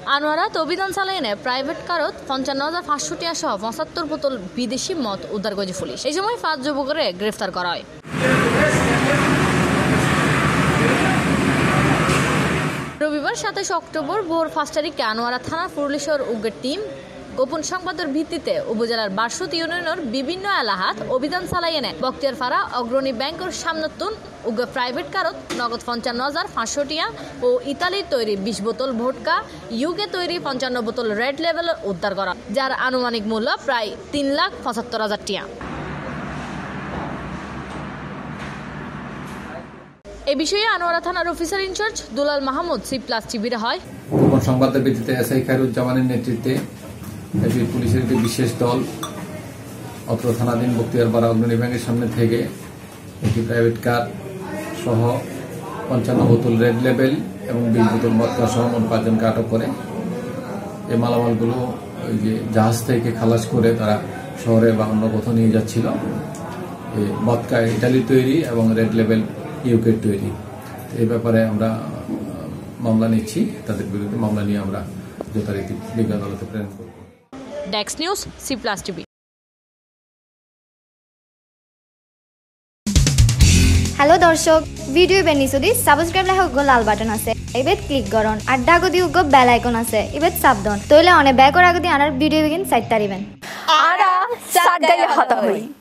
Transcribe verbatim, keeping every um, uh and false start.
আনোয়ারাত অভিযান চালাইনে প্রাইভেট কারত পঞ্চান্ন হাজার পাঁচশো টিয়া সহ পঁচাত্তর বোতল বিদেশি মদ উদ্ধার করেছে পুলিশ। এই সময় পাঁচ যুবকরে গ্রেফতার করা হয়। রবিবার সাতাশ অক্টোবর ভোর পাঁচ তারিখে আনোয়ারা থানা পুলিশের উগ্রের টিম গোপন সংবাদের ভিত্তিতে উপজেলার বারসুত ইউনিয়নের বিভিন্ন এলাকাত অভিযান চালাই এনে বক্তিয়ারপাড়া অগ্রণী ব্যাংকের সামনতুন উগ্র প্রাইভেট কারত নগদ পঞ্চান্ন হাজার পাঁচশো টিয়া ও ইতালির তৈরি বিশ বোতল ভোটকা ইউকে তৈরি পঞ্চান্ন বোতল রেড লেভেলের উদ্ধার করা, যার আনুমানিক মূল্য প্রায় তিন লাখ পঁচাত্তর হাজার টিয়া। এ বিষয়ে আনোয়ারা থানার officer in charge Dulal Mahmud C plus টিভির হয় গোপন সংবাদের ভিত্তিতে এস আই খায়রুজ্জামানের নেতৃত্বে একটি পুলিশের একটি বিশেষ দল অত্র থানাধীন বক্তিয়ারপাড়া অগ্রণী ব্যাংকের সামনে থেকে একটি প্রাইভেট কার সহ পঞ্চান্ন বোতল রেড লেবেল এবং বিশ বোতল মদকা সহ মোট পাঁচজনকে আটক করে এই মালামালগুলো ওই যে জাহাজ থেকে খালাস করে তারা শহরে বা অন্য কোথাও নিয়ে যাচ্ছিল। এই মদকা ইটালির তৈরি এবং রেড লেবেল ইউকের তৈরি। এই ব্যাপারে আমরা মামলা নিচ্ছি, তাদের বিরুদ্ধে মামলা নিয়ে আমরা যথারীতি বিজ্ঞান আদালতে প্রেরণ করব। ডেক্স news C plus TV. Hello দর্শক, ভিডিও বেনিসুদি সাবস্ক্রাইব লেখা গো লাল বাটন আছে, এবেত ক্লিক করুন। আর ডাগদি গো বেল আইকন আছে, এবেত সাবধান। তইলে অনে ব্যাকর আগদি আনার ভিডিও বিগিন সাইট তারিবেন। আরা সাত গায়ে হতা হই।